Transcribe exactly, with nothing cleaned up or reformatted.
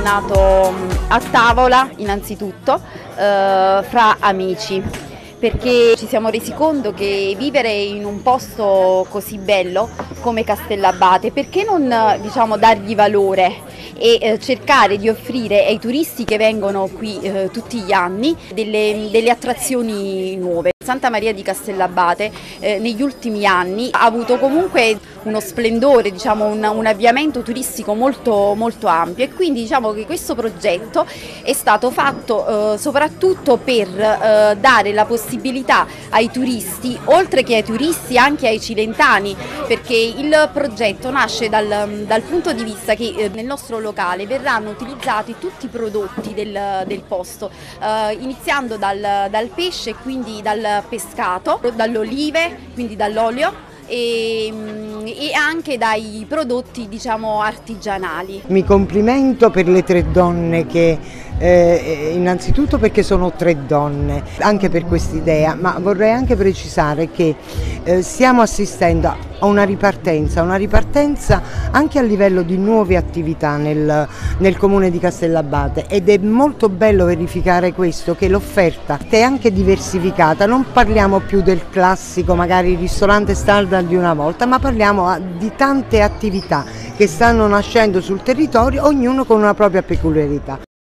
nato a tavola innanzitutto, eh, fra amici, perché ci siamo resi conto che vivere in un posto così bello come Castellabate, perché non diciamo, dargli valore e eh, cercare di offrire ai turisti che vengono qui eh, tutti gli anni delle, delle attrazioni nuove. Santa Maria di Castellabate eh, negli ultimi anni ha avuto comunque uno splendore, diciamo, un, un avviamento turistico molto, molto ampio, e quindi diciamo che questo progetto è stato fatto eh, soprattutto per eh, dare la possibilità ai turisti, oltre che ai turisti anche ai cilentani, perché il progetto nasce dal, dal punto di vista che eh, nel nostro locale verranno utilizzati tutti i prodotti del, del posto, eh, iniziando dal, dal pesce, quindi dal pescato, dall'olive, quindi dall'olio, e, e anche dai prodotti diciamo artigianali. Mi complimento per le tre donne che eh, innanzitutto perché sono tre donne, anche per quest'idea, ma vorrei anche precisare che eh, stiamo assistendo a una ripartenza, una ripartenza anche a livello di nuove attività nel, nel comune di Castellabate, ed è molto bello verificare questo, che l'offerta è anche diversificata. Non parliamo più del classico magari ristorante standard di una volta, ma parliamo di tante attività che stanno nascendo sul territorio, ognuno con una propria peculiarità.